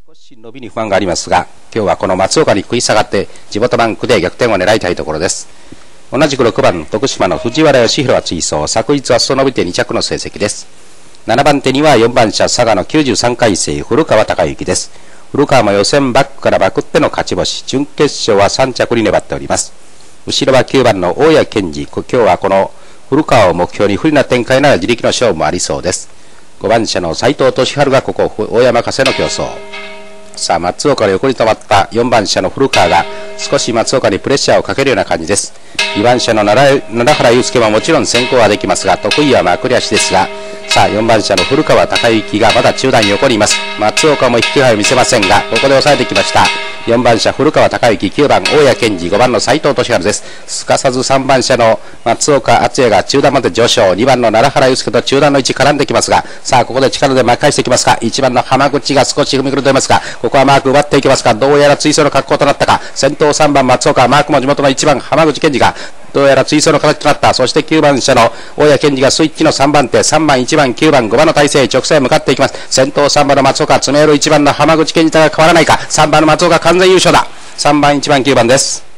少し伸びに不安がありますが、今日はこの松岡に食い下がって地元バンクで逆転を狙いたいところです。同じく6番徳島の藤原義弘は追走、昨日は裾伸びて2着の成績です。7番手には4番車佐賀の93回生古川隆之です。古川も予選バックからバクっての勝ち星、準決勝は3着に粘っております。後ろは9番の大谷健二、今日はこの古川を目標に不利な展開なら自力の勝負もありそうです。5番車の斉藤俊治がここ大山任せの競争。さあ松岡の横に止まった4番車の古川が少し松岡にプレッシャーをかけるような感じです。2番車の奈良原祐介ももちろん先行はできますが、得意はまくり足ですが、さあ4番車の古川隆之がまだ中段横にいます。松岡も引き気配を見せませんが、ここで抑えてきました。4番車古川隆之、9番大谷健二、5番の斉藤俊治です。すかさず3番車の松岡敦也が中段まで上昇、2番の奈良原祐介と中段の位置絡んできますが、さあここで力で巻き返してきますか。1番の浜口が少し踏みくるといますが、ここはマーク奪っていきますか。どうやら追走の格好となったか。先頭3番松岡、マークも地元の1番浜口健二がどうやら追走の形となった。そして9番車の大谷健二がスイッチの3番手、3番、1番、9番、5番の体勢、直線へ向かっていきます。先頭3番の松岡、詰め寄る1番の浜口健二が変わらないか。3番の松岡完全優勝だ。3番、1番、9番です。